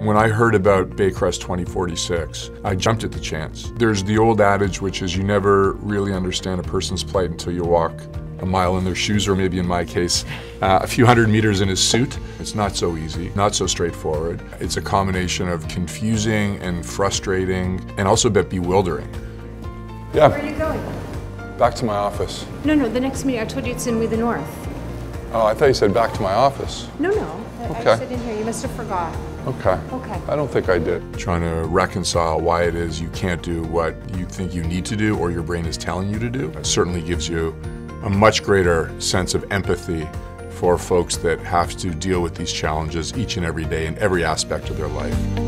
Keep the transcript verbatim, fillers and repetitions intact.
When I heard about Baycrest twenty forty-six, I jumped at the chance. There's the old adage, which is you never really understand a person's plight until you walk a mile in their shoes, or maybe in my case, uh, a few hundred meters in his suit. It's not so easy, not so straightforward. It's a combination of confusing and frustrating, and also a bit bewildering. Yeah. Where are you going? Back to my office. No, no, the next meeting. I told you it's in We the North. Oh, I thought you said back to my office. No, no. I, Okay. I said in here. You must have forgot. Okay. Okay. I don't think I did. Trying to reconcile why it is you can't do what you think you need to do or your brain is telling you to do. It certainly gives you a much greater sense of empathy for folks that have to deal with these challenges each and every day in every aspect of their life.